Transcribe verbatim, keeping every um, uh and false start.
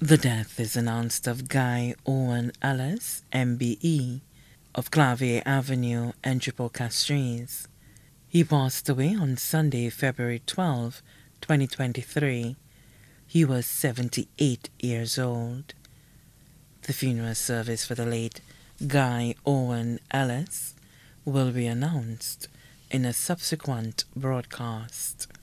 The death is announced of Guy Owen Ellis, M B E, of Clavier Avenue, Entrepot Castries. He passed away on Sunday, February twelfth, twenty twenty-three. He was seventy-eight years old. The funeral service for the late Guy Owen Ellis will be announced in a subsequent broadcast.